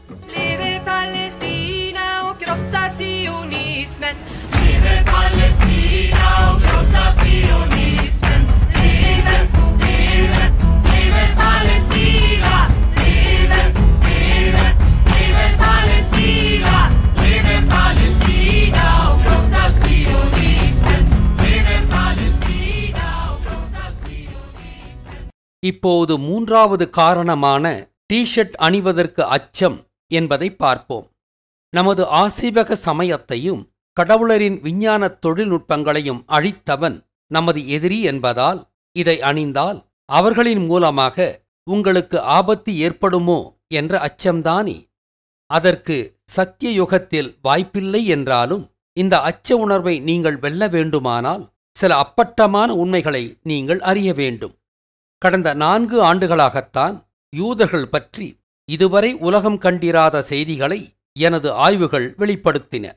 Leve Palestina och krossa sionismen. Leve Palestina och krossa sionismen. Leve, leve, leve Palestina. Leve, leve, leve Palestina. Leve Palestina och krossa sionismen. Leve Palestina och krossa sionismen. இப்போது மூன்றாவது காரணமான T-shirt அணிவதற்கு அச்சம் என்பதை பார்ப்போம். நமது ஆசீவக சமயத்தையும் கடவுளரின் விஞ்ஞான தொழில்நுட்பங்களையும் அழித்தவன் நமது எதிரி என்பதால் இதை அணிந்தால் அவர்களின் மூலமாக உங்களுக்கு ஆபத்து ஏற்படுமோ என்ற அச்சம்தானே. அதற்கு சத்திய யுகத்தில் வாய்ப்பில்லை என்றாலும் இந்த அச்ச உணர்வை நீங்கள் வெல்ல வேண்டுமானால் சில அப்பட்டமான உண்மைகளை நீங்கள் அறிய வேண்டும். கடந்த 4 ஆண்டுகளாகத்தான் யூதர்கள் பற்றி இதுவரை உலகம் கண்டிராத செய்திகளை எனது ஆய்வுகள் வெளிப்படுத்தின.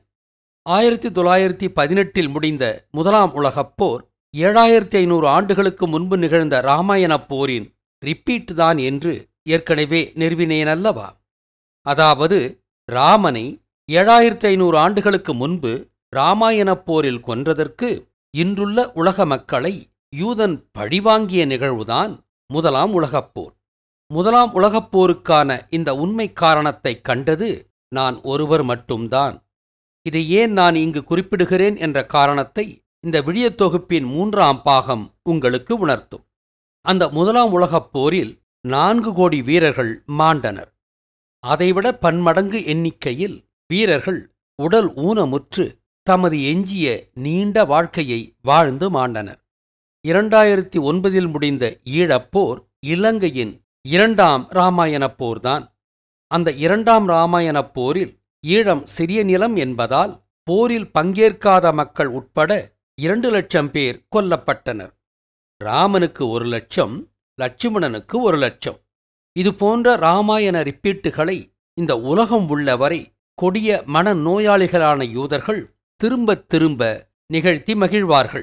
1918 முடிந்த முதலாம் உலகப் போர் 7500 ஆண்டுகளுக்கு முன்பு நிகழ்ந்த இராமாயணப் போரின் ரிப்பீட் தான் என்று ஏற்கனவே நிறுவினேனல்லவா? அதாவது ராமனை 7500 ஆண்டுகளுக்கு முன்பு இராமாயணப் போரில் கொன்றதற்கு இன்றுள்ள உலக மக்களை யூதன் பழிவாங்கிய நிகழ்வுதான் முதலாம் உலகப் போர். முதலாம் உலகப் போருக்கான இந்த உண்மை காரணத்தைக் கண்டது நான் ஒருவர் மட்டும்தான். இதை ஏன் நான் இங்கு குறிப்பிடுகிறேன் என்ற காரணத்தை இந்த விடியத் தொகுப்பின் 3ஆம் பாகம் உங்களுக்கு உணர்த்தும். அந்த முதலாம் உலகப் போரில் 4 கோடி வீரர்கள் மாண்டனர். அதைவிட பன்மடங்கு எண்ணிக்கையில் வீரர்கள் உடல் ஊனமுற்று தமது எஞ்சிய நீண்ட வாழ்க்கையை வாழ்ந்து மாண்டனர். 2009 முடிந்த ஈழப்போர் இலங்கையின் 2ஆம் இராமாயணப் போர்தான். அந்த 2ஆம் இராமாயணப் போரில் ஈழம் சிறிய நிலம் என்பதால் போரில் பங்கேற்காத மக்கள் உட்பட 2 லட்சம் பேர் கொல்லப்பட்டனர். ராமனுக்கு 1 லட்சம், லட்சுமணனுக்கு 1 லட்சம். இதுபோன்ற இராமாயண ரிப்பீட்டுகளை இந்த உலகம் உள்ளவரை கொடிய மனநோயாளிகளான யூதர்கள் திரும்பத் திரும்ப நிகழ்த்தி மகிழ்வார்கள்.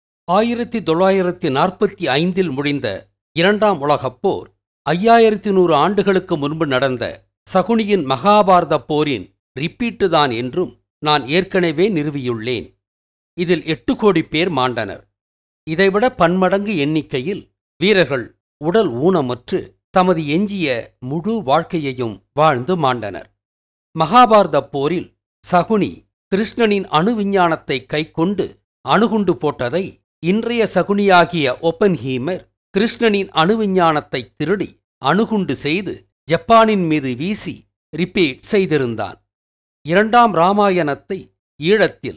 1945 முடிந்த 2ஆம் உலகப் போர் 5100 ஆண்டுகளுக்கு முன்பு நடந்த சகுனியின் மகாபாரத போரின் ரிப்பீட்டு தான் என்றும் நான் ஏற்கனவே நிறுவியுள்ளேன். இதில் 8 கோடி பேர் மாண்டனர். இதைவிட பன்மடங்கு எண்ணிக்கையில் வீரர்கள் உடல் ஊனமுற்று தமது எஞ்சிய முழு வாழ்க்கையையும் வாழ்ந்து மாண்டனர். மகாபாரத போரில் சகுனி கிருஷ்ணனின் அணு விஞ்ஞானத்தை கைக்கொண்டு அணுகுண்டு போட்டதை இன்றைய சகுனியாகிய ஒப்பன்ஹீமர் கிருஷ்ணனின் அணு விஞ்ஞானத்தை திருடி அணுகுண்டு செய்து ஜப்பானின் மீது வீசி ரிப்பீட் செய்திருந்தான். 2ஆம் இராமாயணத்தை ஈழத்தில்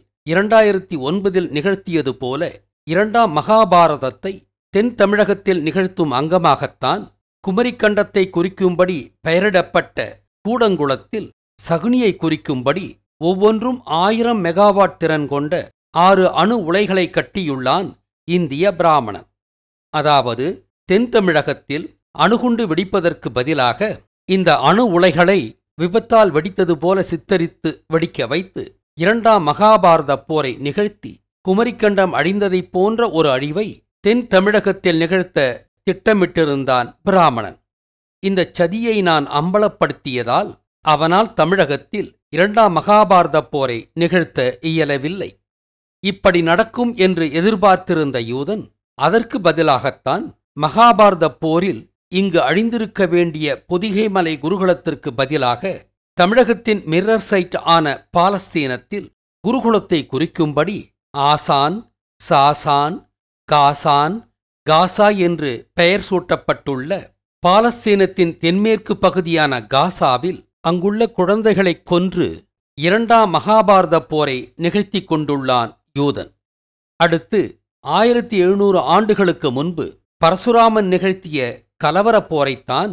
2009 நிகழ்த்தியது போல 2ஆம் மகாபாரதத்தை தென் தமிழகத்தில் நிகழ்த்தும் அங்கமாகத்தான் குமரிக்கண்டத்தை குறிக்கும்படி பெயரிடப்பட்ட கூடங்குளத்தில் சகுனியை குறிக்கும்படி ஒவ்வொன்றும் 1000 மெகாவாட் திறன் கொண்ட 6 அணு உலைகளை கட்டியுள்ளான் இந்திய பிராமணன். அதாவது தென் தமிழகத்தில் அணுகுண்டு வெடிப்பதற்கு பதிலாக இந்த அணு உலைகளை விபத்தால் வெடித்தது போல சித்தரித்து வெடிக்க வைத்து 2ஆம் மகாபாரத போரை நிகழ்த்தி குமரிக்கண்டம் அழிந்ததைப் போன்ற ஒரு அழிவை தென் தமிழகத்தில் நிகழ்த்த திட்டமிட்டிருந்தான் பிராமணன். இந்தச் சதியை நான் அம்பலப்படுத்தியதால் அவனால் தமிழகத்தில் 2ஆம் மகாபாரத போரை நிகழ்த்த இயலவில்லை. இப்படி நடக்கும் என்று எதிர்பார்த்திருந்த யூதன் அதற்கு பதிலாகத்தான் மகாபாரத போரில் இங்கு அழிந்திருக்க வேண்டிய பொதிகைமலை குருகுலத்திற்கு பதிலாக தமிழகத்தின் மிரர் சைட் ஆன பாலஸ்தீனத்தில் குருகுலத்தை குறிக்கும்படி ஆசான், சாசான், காசான், காசா என்று பெயர் சூட்டப்பட்டுள்ள பாலஸ்தீனத்தின் தென்மேற்கு பகுதியான காசாவில் அங்குள்ள குழந்தைகளைக் கொன்று 2ஆம் மகாபாரத போரை நிகழ்த்திக் கொண்டுள்ளான் யூதன். அடுத்து 1700 ஆண்டுகளுக்கு முன்பு பரசுராமன் நிகழ்த்திய கலவரப் போரைத்தான்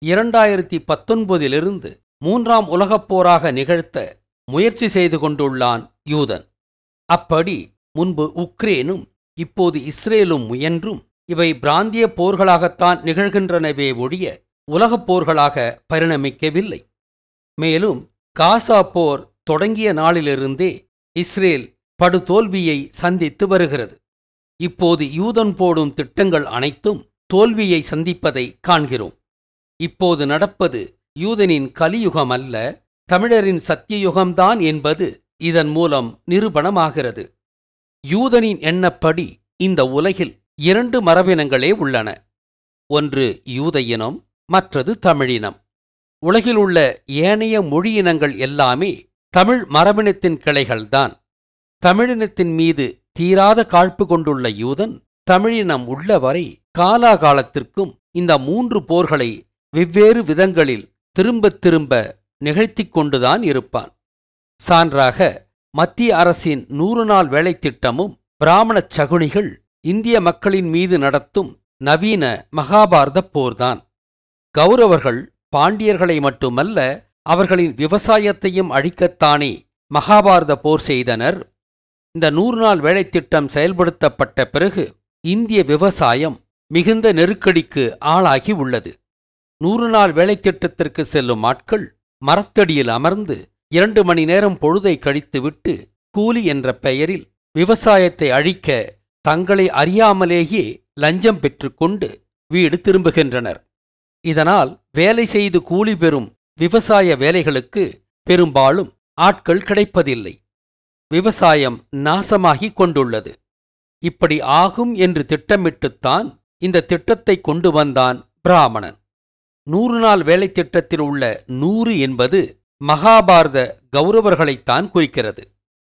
2019 3ஆம் உலகப் போராக நிகழ்த்த முயற்சி செய்து கொண்டுள்ளான் யூதன். அப்படி முன்பு உக்ரேனும் இப்போது இஸ்ரேலும் முயன்றும் இவை பிராந்திய போர்களாகத்தான் நிகழ்கின்றனவே ஒழிய உலகப் போர்களாக பரிணமிக்கவில்லை. மேலும் காசா போர் தொடங்கிய நாளிலிருந்தே இஸ்ரேல் படுதோல்வியை சந்தித்து வருகிறது. இப்போது யூதன் போடும் திட்டங்கள் அனைத்தும் தோல்வியை சந்திப்பதை காண்கிறோம். இப்போது நடப்பது யூதனின் கலியுகம் அல்ல, தமிழரின் சத்தியயுகம்தான் என்பது இதன் மூலம் நிரூபணமாகிறது. யூதனின் எண்ணப்படி இந்த உலகில் 2 மரபினங்களே உள்ளன. ஒன்று யூத இனம், மற்றது தமிழினம். உலகில் உள்ள ஏனைய மொழியினங்கள் எல்லாமே தமிழ் மரபினத்தின் கிளைகள்தான். தமிழினத்தின் மீது தீராத காழ்ப்பு கொண்டுள்ள யூதன் தமிழினம் உள்ளவரை காலாகாலத்திற்கும் இந்த 3 போர்களை வெவ்வேறு விதங்களில் திரும்பத் திரும்ப நிகழ்த்திக் கொண்டுதான் இருப்பான். சான்றாக மத்திய அரசின் 100 நாள் வேலைத்திட்டமும் பிராமணச் சகுனிகள் இந்திய மக்களின் மீது நடத்தும் நவீன மகாபாரத போர்தான். கௌரவர்கள் பாண்டியர்களை மட்டுமல்ல, அவர்களின் விவசாயத்தையும் அழிக்கத்தானே மகாபாரத போர் செய்தனர். இந்த 100 நாள் வேலைத்திட்டம் செயல்படுத்தப்பட்ட பிறகு இந்திய விவசாயம் மிகுந்த நெருக்கடிக்கு ஆளாகி உள்ளது. 100 நாள் வேலைத்திட்டத்திற்கு செல்லும் ஆட்கள் மரத்தடியில் அமர்ந்து 2 மணி நேரம் பொழுதை கழித்துவிட்டு கூலி என்ற பெயரில் விவசாயத்தை அழிக்க தங்களை அறியாமலேயே லஞ்சம் பெற்றுக்கொண்டு வீடு திரும்புகின்றனர். இதனால் வேலை செய்து கூலி பெறும் விவசாய வேலைகளுக்கு பெரும்பாலும் ஆட்கள் கிடைப்பதில்லை. விவசாயம் நாசமாகிக் கொண்டுள்ளது. இப்படி ஆகும் என்று திட்டமிட்டுத்தான் இந்த திட்டத்தை கொண்டு வந்தான் பிராமணன். 100 நாள் வேலைத்திட்டத்தில் உள்ள 100 என்பது மகாபாரத கௌரவர்களைத்தான் குறிக்கிறது.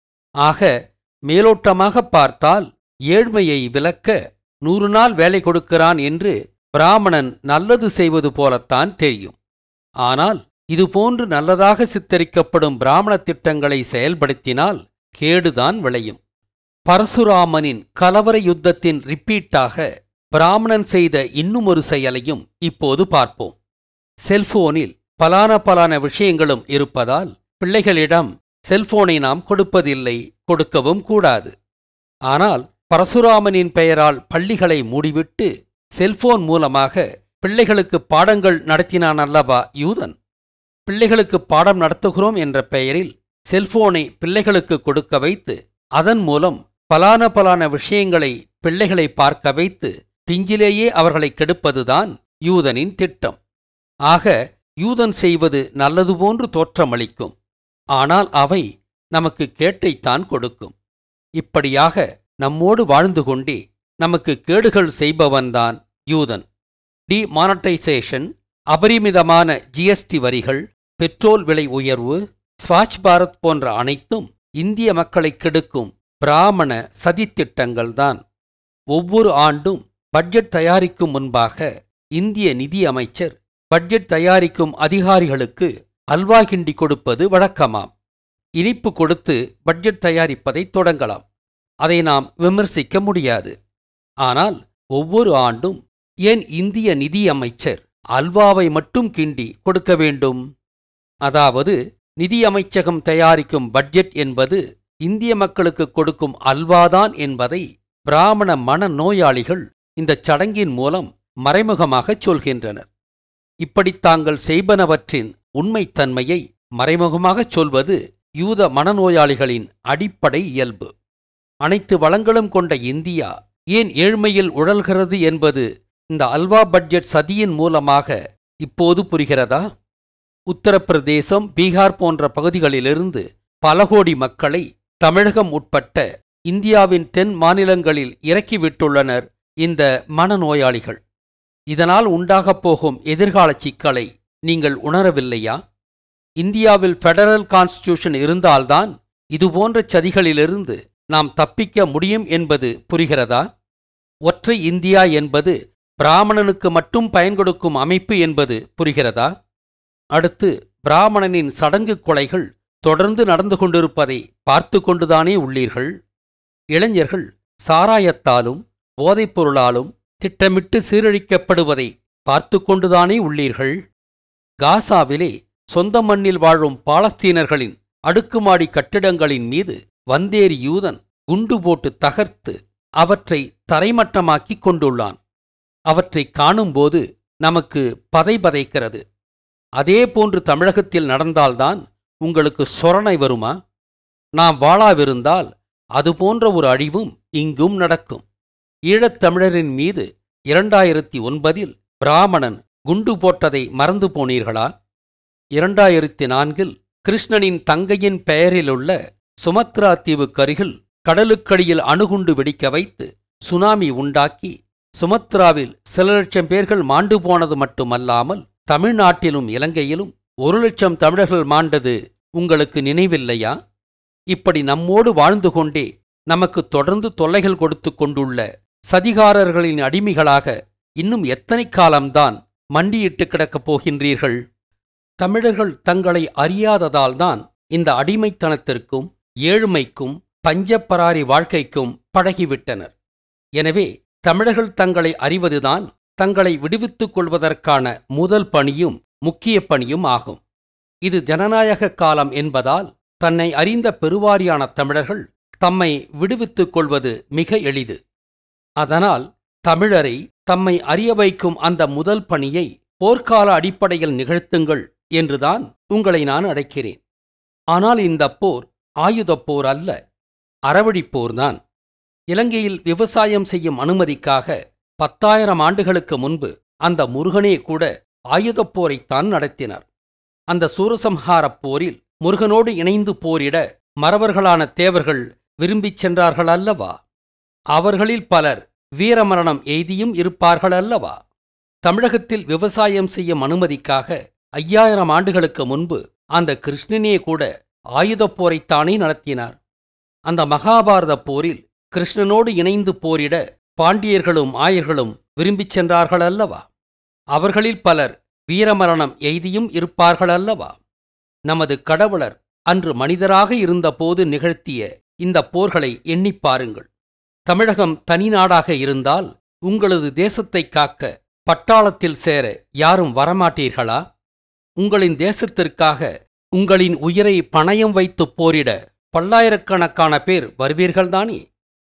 ஆக மேலோட்டமாக பார்த்தால் ஏழ்மையை விலக்க 100 நாள் வேலை கொடுக்கிறான் என்று பிராமணன் நல்லது செய்வது போலத்தான் தெரியும். ஆனால் இதுபோன்று நல்லதாக சித்தரிக்கப்படும் பிராமண திட்டங்களை செயல்படுத்தினால் கேடுதான் விளையும். பரசுராமனின் கலவர யுத்தத்தின் ரிப்பீட்டாக பிராமணன் செய்த இன்னுமொரு செயலையும் இப்போது பார்ப்போம். செல்போனில் பலான விஷயங்களும் இருப்பதால் பிள்ளைகளிடம் செல்போனை நாம் கொடுப்பதில்லை, கொடுக்கவும் கூடாது. ஆனால் பரசுராமனின் பெயரால் பள்ளிகளை மூடிவிட்டு செல்போன் மூலமாக பிள்ளைகளுக்கு பாடங்கள் நடத்தினான் அல்லவா யூதன். பிள்ளைகளுக்கு பாடம் நடத்துகிறோம் என்ற பெயரில் செல்போனை பிள்ளைகளுக்கு கொடுக்க வைத்து அதன் மூலம் பலான விஷயங்களை பிள்ளைகளை பார்க்க வைத்து பிஞ்சிலேயே அவர்களை கெடுப்பதுதான் யூதனின் திட்டம். ஆக யூதன் செய்வது நல்லது போன்று தோற்றமளிக்கும், ஆனால் அவை நமக்கு கேட்டைத்தான் கொடுக்கும். இப்படியாக நம்மோடு வாழ்ந்து கொண்டே நமக்கு கேடுகள் செய்பவன்தான் யூதன். டிமானடைசேஷன், அபரிமிதமான ஜிஎஸ்டி வரிகள், பெட்ரோல் விலை உயர்வு, ஸ்வச் பாரத் போன்ற அனைத்தும் இந்திய மக்களை கெடுக்கும் பிராமண சதித்திட்டங்கள்தான். ஒவ்வொரு ஆண்டும் பட்ஜெட் தயாரிக்கும் முன்பாக இந்திய நிதி அமைச்சர் பட்ஜெட் தயாரிக்கும் அதிகாரிகளுக்கு அல்வா கிண்டி கொடுப்பது வழக்கமாம். இனிப்பு கொடுத்து பட்ஜெட் தயாரிப்பதை தொடங்கலாம். அதை நாம் விமர்சிக்க முடியாது. ஆனால் ஒவ்வொரு ஆண்டும் ஏன் இந்திய நிதி அமைச்சர் அல்வாவை மட்டும் கிண்டி கொடுக்க வேண்டும்? அதாவது நிதி அமைச்சகம் தயாரிக்கும் பட்ஜெட் என்பது இந்திய மக்களுக்கு கொடுக்கும் அல்வாதான் என்பதை பிராமண மனநோயாளிகள் இந்தச் சடங்கின் மூலம் மறைமுகமாகச் சொல்கின்றனர். இப்படித் தாங்கள் செய்பனவற்றின் உண்மைத்தன்மையை மறைமுகமாகச் சொல்வது யூத மனநோயாளிகளின் அடிப்படை இயல்பு. அனைத்து வளங்களும் கொண்ட இந்தியா ஏன் ஏழ்மையில் உழல்கிறது என்பது இந்த அல்வா பட்ஜெட் சதியின் மூலமாக இப்போது புரிகிறதா? உத்தரப்பிரதேசம், பீகார் போன்ற பகுதிகளிலிருந்து பல கோடி மக்களை தமிழகம் உட்பட்ட இந்தியாவின் தென் மாநிலங்களில் இறக்கிவிட்டுள்ளனர் இந்த மனநோயாளிகள். இதனால் உண்டாகப் போகும் எதிர்கால சிக்கலை நீங்கள் உணரவில்லையா? இந்தியாவில் ஃபெடரல் கான்ஸ்டிடியூஷன் இருந்தால்தான் இதுபோன்ற சதிகளிலிருந்து நாம் தப்பிக்க முடியும் என்பது புரிகிறதா? ஒற்றை இந்தியா என்பது பிராமணனுக்கு மட்டும் பயன் கொடுக்கும் அமைப்பு என்பது புரிகிறதா? அடுத்து பிராமணனின் சடங்கு கொலைகள் தொடர்ந்து நடந்து கொண்டிருப்பதை பார்த்து கொண்டுதானே உள்ளீர்கள். இளைஞர்கள் சாராயத்தாலும் போதைப்பொருளாலும் திட்டமிட்டு சீரழிக்கப்படுவதை பார்த்து கொண்டுதானே உள்ளீர்கள். காசாவிலே சொந்த மண்ணில் வாழும் பாலஸ்தீனர்களின் அடுக்குமாடி கட்டிடங்களின் மீது வந்தேறி யூதன் குண்டு போட்டு தகர்த்து அவற்றை தரைமட்டமாக்கிக் கொண்டுள்ளான். அவற்றைக் காணும்போது நமக்கு பதைபதைக்கிறது. அதேபோன்று தமிழகத்தில் நடந்தால்தான் உங்களுக்கு சொரணை வருமா? நாம் வாழாவிருந்தால் அதுபோன்ற ஒரு அழிவும் இங்கும் நடக்கும். ஈழத்தமிழரின் மீது 2009 பிராமணன் குண்டு போட்டதை மறந்து போனீர்களா? 2004 கிருஷ்ணனின் தங்கையின் பெயரிலுள்ள சுமத்ரா தீவுக்கருகில் கடலுக்கடியில் அணுகுண்டு வெடிக்க வைத்து சுனாமி உண்டாக்கி சுமத்ராவில் சில லட்சம் பேர்கள் மாண்டு போனது மட்டுமல்லாமல் தமிழ்நாட்டிலும் இலங்கையிலும் 1,00,000 தமிழர்கள் மாண்டது உங்களுக்கு நினைவில்லையா? இப்படி நம்மோடு வாழ்ந்து கொண்டே நமக்கு தொடர்ந்து தொல்லைகள் கொடுத்து கொண்டுள்ள சதிகாரர்களின் அடிமைகளாக இன்னும் எத்தனை காலம்தான் மண்டியிட்டு கிடக்கப் போகின்றீர்கள்? தமிழர்கள் தங்களை அறியாததால்தான் இந்த அடிமைத்தனத்திற்கும் ஏழ்மைக்கும் பஞ்சப்பராரி வாழ்க்கைக்கும் பழகிவிட்டனர். எனவே தமிழர்கள் தங்களை அறிவதுதான் தங்களை விடுவித்துக் கொள்வதற்கான முதல் பணியும் முக்கிய பணியும் ஆகும். இது ஜனநாயக காலம் என்பதால் தன்னை அறிந்த பெருவாரியான தமிழர்கள் தம்மை விடுவித்துக் கொள்வது மிக எளிது. அதனால் தமிழரை தம்மை அறிய வைக்கும் அந்த முதல் பணியை போர்க்கால அடிப்படையில் நிகழ்த்துங்கள் என்றுதான் உங்களை நான் அழைக்கிறேன். ஆனால் இந்த போர் ஆயுதப் போர் அல்ல, அறவழிப்போர்தான். இலங்கையில் விவசாயம் செய்யும் அனுமதிக்காக 10,000 ஆண்டுகளுக்கு முன்பு அந்த முருகனே கூட ஆயுதப் போரைத்தான் நடத்தினார். அந்த சூரசம்ஹாரப் போரில் முருகனோடு இணைந்து போரிட மறவர்களான தேவர்கள் விரும்பிச் சென்றார்கள் அல்லவா? அவர்களில் பலர் வீரமரணம் எய்தியும் இருப்பார்கள் அல்லவா? தமிழகத்தில் விவசாயம் செய்யும் அனுமதிக்காக 5,000 ஆண்டுகளுக்கு முன்பு அந்த கிருஷ்ணனே கூட ஆயுதப் போரைத்தானே நடத்தினார். அந்த மகாபாரத போரில் கிருஷ்ணனோடு இணைந்து போரிட பாண்டியர்களும் ஆயர்களும் விரும்பிச் சென்றார்கள் அல்லவா? அவர்களில் பலர் வீரமரணம் எய்தியும் இருப்பார்கள் அல்லவா? நமது கடவுளர் அன்று மனிதராக இருந்தபோது நிகழ்த்திய இந்த போர்களை எண்ணிப் பாருங்கள். தமிழகம் தனி நாடாக இருந்தால் உங்களது தேசத்தைக் காக்க பட்டாளத்தில் சேர யாரும் வரமாட்டீர்களா? உங்களின் தேசத்திற்காக உங்களின் உயிரை பணயம் வைத்து போரிட பல்லாயிரக்கணக்கான பேர் வருவீர்கள்தானே?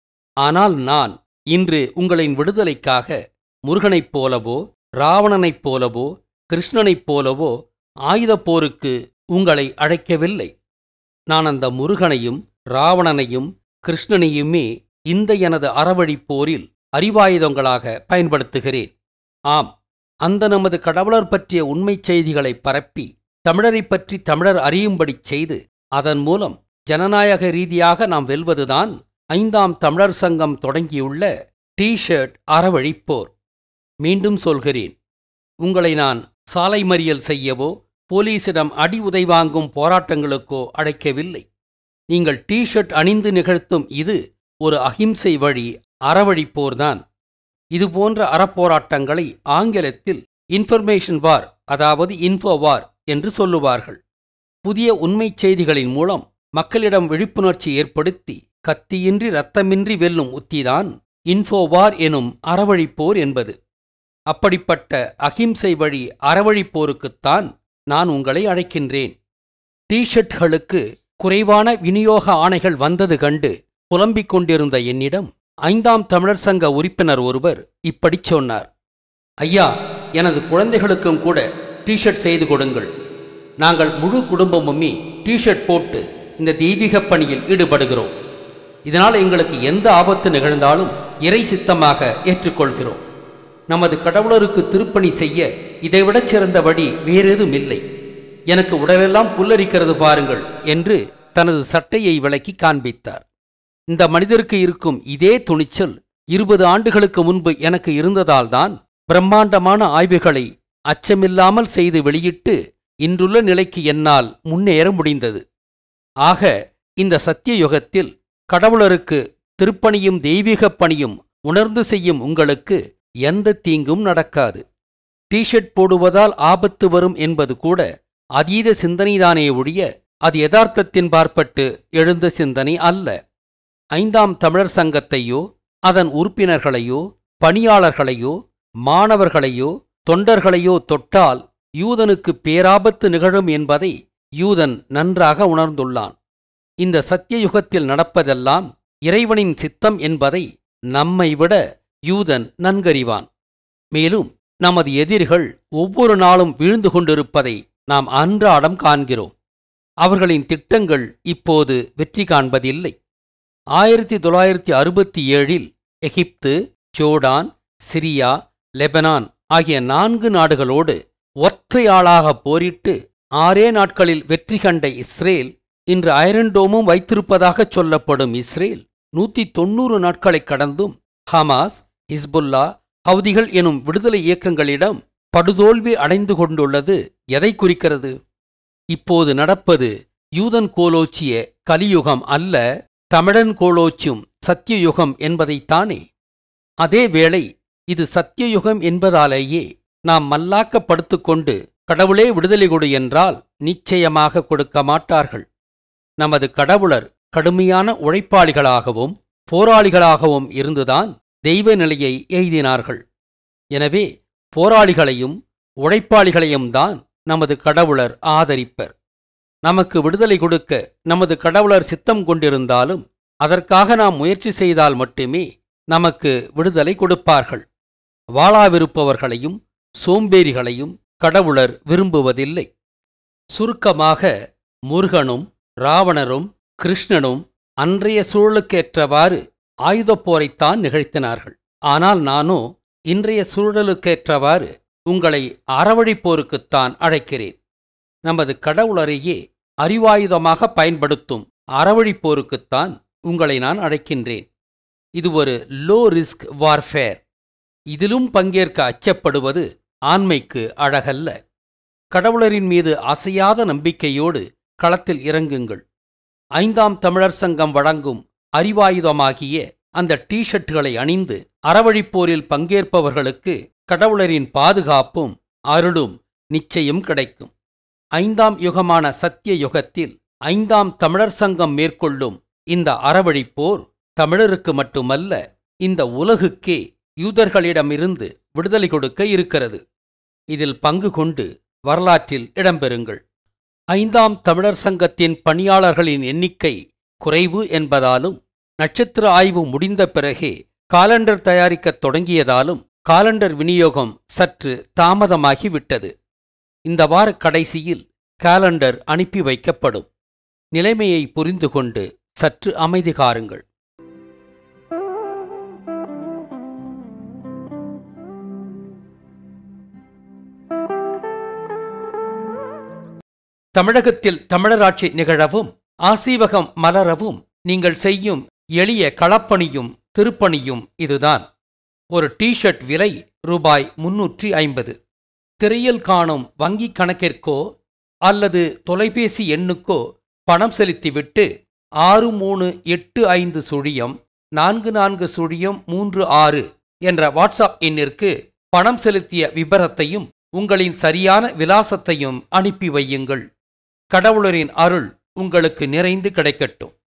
ஆனால் நான் இன்று உங்களின் விடுதலைக்காக முருகனைப் போலவோ ராவணனைப் போலவோ கிருஷ்ணனைப் போலவோ ஆயுதப் போருக்கு உங்களை அழைக்கவில்லை. நான் அந்த முருகனையும் ராவணனையும் கிருஷ்ணனையுமே இந்த எனது அறவழிப் போரில் அறிவாயுதங்களாக பயன்படுத்துகிறேன். ஆம், அந்த நமது கடவுளர் பற்றிய உண்மைச் செய்திகளை பரப்பி தமிழரைப் பற்றி தமிழர் அறியும்படி செய்து அதன் மூலம் ஜனநாயக ரீதியாக நாம் வெல்வதுதான் 5ஆம் தமிழர் சங்கம் தொடங்கியுள்ள டி-ஷர்ட் அறவழிப்போர். மீண்டும் சொல்கிறேன், உங்களை நான் சாலை மறியல் செய்யவோ போலீசிடம் அடி உதை வாங்கும் போராட்டங்களுக்கோ அழைக்கவில்லை. நீங்கள் டி-ஷர்ட் அணிந்து நிகழ்த்தும் இது ஒரு அகிம்சை வழி அறவழிப்போர்தான். இதுபோன்ற அறப்போராட்டங்களை ஆங்கிலத்தில் இன்ஃபர்மேஷன் வார், அதாவது இன்ஃபோ வார் என்று சொல்லுவார்கள். புதிய உண்மைச் செய்திகளின் மூலம் மக்களிடம் விழிப்புணர்ச்சி ஏற்படுத்தி கத்தியின்றி இரத்தமின்றி வெல்லும் உத்திதான் இன்ஃபோவார் எனும் அறவழிப்போர் என்பது. அப்படிப்பட்ட அகிம்சை வழி அறவழிப்போருக்குத்தான் நான் உங்களை அழைக்கின்றேன். டி-ஷர்ட்களுக்கு குறைவான விநியோக ஆணைகள் வந்தது கண்டு புலம்பிக் கொண்டிருந்த என்னிடம் 5ஆம் தமிழர் சங்க உறுப்பினர் ஒருவர் இப்படிச் சொன்னார். ஐயா, எனது குழந்தைகளுக்கும் கூட டி-ஷர்ட் செய்து கொடுங்கள். நாங்கள் முழு குடும்பமுமே டி-ஷர்ட் போட்டு இந்த தெய்வீக பணியில் ஈடுபடுகிறோம். இதனால் எங்களுக்கு எந்த ஆபத்து நிகழ்ந்தாலும் இறை சித்தமாக ஏற்றுக்கொள்கிறோம். நமது கடவுளருக்கு திருப்பணி செய்ய இதைவிடச் சிறந்த வழி வேறேதும் இல்லை. எனக்கு உடலெல்லாம் புல்லரிக்கிறது பாருங்கள் என்று தனது சட்டையை விளக்கி காண்பித்தார். இந்த மனிதருக்கு இருக்கும் இதே துணிச்சல் 20 ஆண்டுகளுக்கு முன்பு எனக்கு இருந்ததால்தான் பிரம்மாண்டமான ஆய்வுகளை அச்சமில்லாமல் செய்து வெளியிட்டு இன்றுள்ள நிலைக்கு என்னால் முன்னேற முடிந்தது. ஆக இந்த சத்திய யுகத்தில் கடவுளருக்கு திருப்பணியும் தெய்வீகப் பணியும் உணர்ந்து செய்யும் உங்களுக்கு எந்த தீங்கும் நடக்காது. டி-ஷர்ட் போடுவதால் ஆபத்து வரும் என்பது கூட அதீத சிந்தனைதானே ஒழிய அது யதார்த்தத்தின் பார்ப்பட்டு எழுந்த சிந்தனை அல்ல. 5ஆம் தமிழர் சங்கத்தையோ அதன் உறுப்பினர்களையோ பணியாளர்களையோ மாணவர்களையோ தொண்டர்களையோ தொட்டால் யூதனுக்கு பேராபத்து நிகழும் என்பதை யூதன் நன்றாக உணர்ந்துள்ளான். இந்த சத்தியயுகத்தில் நடப்பதெல்லாம் இறைவனின் சித்தம் என்பதை நம்மை விட யூதன் நன்கறிவான். மேலும் நமது எதிரிகள் ஒவ்வொரு நாளும் வீழ்ந்து கொண்டிருப்பதை நாம் அன்றாடம் காண்கிறோம். அவர்களின் திட்டங்கள் இப்போது வெற்றி காண்பதில்லை. 1967இல் எகிப்து, ஜோர்டான், சிரியா, லெபனான் ஆகிய 4 நாடுகளோடு ஒற்றையாளாக போரிட்டு 6 நாட்களில் வெற்றி கண்ட இஸ்ரேல் இன்று அயரன் டோமும் வைத்திருப்பதாகச் சொல்லப்படும் இஸ்ரேல் 190 நாட்களைக் கடந்தும் ஹமாஸ், ஹிஸ்புல்லா, ஹவுதிகள் எனும் விடுதலை இயக்கங்களிடம் படுதோல்வி அடைந்து கொண்டுள்ளது எதை குறிக்கிறது? இப்போது நடப்பது யூதன் கோலோச்சிய கலியுகம் அல்ல, தமிழன் கோலோச்சும் சத்தியயுகம் என்பதைத்தானே? அதேவேளை இது சத்தியயுகம் என்பதாலேயே நாம் மல்லாக்கப்படுத்திக்கொண்டு கடவுளே விடுதலை கொடு என்றால் நிச்சயமாக கொடுக்க மாட்டார்கள். நமது கடவுளர் கடுமையான உழைப்பாளிகளாகவும் போராளிகளாகவும் இருந்துதான் தெய்வ நிலையை எய்தினார்கள். எனவே போராளிகளையும் உழைப்பாளிகளையும் தான் நமது கடவுளர் ஆதரிப்பர். நமக்கு விடுதலை கொடுக்க நமது கடவுளர் சித்தம் கொண்டிருந்தாலும் அதற்காக நாம் முயற்சி செய்தால் மட்டுமே நமக்கு விடுதலை கொடுப்பார்கள். வாளாவிருப்பவர்களையும் சோம்பேறிகளையும் கடவுளர் விரும்புவதில்லை. சுருக்கமாக, முருகனும் ராவணரும் கிருஷ்ணனும் அன்றைய சூழலுக்கேற்றவாறு ஆயுதப்போரைத்தான் நிகழ்த்தினார்கள். ஆனால் நானோ இன்றைய சூழலுக்கேற்றவாறு உங்களை அறவழிப்போருக்குத்தான் அழைக்கிறேன். நமது கடவுளரையே அறிவாயுதமாக பயன்படுத்தும் அறவழிப்போருக்குத்தான் உங்களை நான் அழைக்கின்றேன். இது ஒரு லோ ரிஸ்க் வார்ஃபேர். இதிலும் பங்கேற்க அச்சப்படுவது ஆண்மைக்கு அழகல்ல. கடவுளரின் மீது அசையாத நம்பிக்கையோடு களத்தில் இறங்குங்கள். 5ஆம் தமிழர் சங்கம் வழங்கும் அறிவாயுதமாகிய அந்த ஷர்ட்டுகளை அணிந்து அறவழிப்போரில் பங்கேற்பவர்களுக்கு கடவுளரின் பாதுகாப்பும் அருளும் நிச்சயம் கிடைக்கும். 5ஆம் யுகமான சத்திய யுகத்தில் 5ஆம் தமிழர் சங்கம் மேற்கொள்ளும் இந்த அறவழிப்போர் தமிழருக்கு மட்டுமல்ல, இந்த உலகுக்கே யூதர்களிடமிருந்து விடுதலை கொடுக்க இருக்கிறது. இதில் பங்கு கொண்டு வரலாற்றில் இடம்பெறுங்கள். 5ஆம் தமிழர் சங்கத்தின் பணியாளர்களின் எண்ணிக்கை குறைவு என்பதாலும் நட்சத்திர ஆய்வு முடிந்த பிறகே காலண்டர் தயாரிக்கத் தொடங்கியதாலும் காலண்டர் விநியோகம் சற்று தாமதமாகிவிட்டது. இந்த வார கடைசியில் காலண்டர் அனுப்பி வைக்கப்படும். நிலைமையை புரிந்து கொண்டு சற்று அமைதி காருங்கள். தமிழகத்தில் தமிழராட்சி நிகழவும் ஆசீவகம் மலரவும் நீங்கள் செய்யும் எளிய களப்பணியும் திருப்பணியும் இதுதான். ஒரு ஷர்ட் விலை ரூபாய் 350. திரையில் காணும் வங்கிக் கணக்கிற்கோ அல்லது தொலைபேசி எண்ணுக்கோ பணம் செலுத்திவிட்டு 6385-44-36 என்ற வாட்ஸ்அப் எண்ணிற்கு பணம் செலுத்திய விபரத்தையும் உங்களின் சரியான விலாசத்தையும் அனுப்பி வையுங்கள். கடவுளரின் அருள் உங்களுக்கு நிறைந்து கிடைக்கட்டும்.